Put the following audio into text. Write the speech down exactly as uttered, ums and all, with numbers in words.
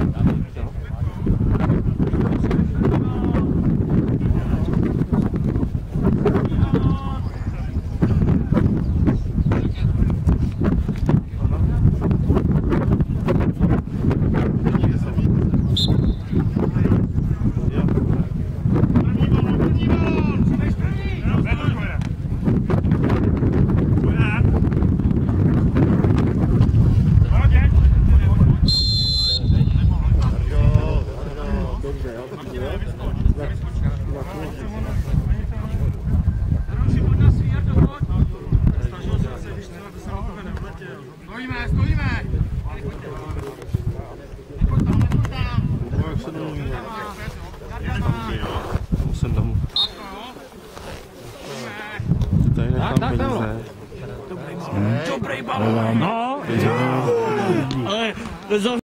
Stojíme, stojíme! Musím domů. Tady nechám peníze. Dobrý balón, no! Ale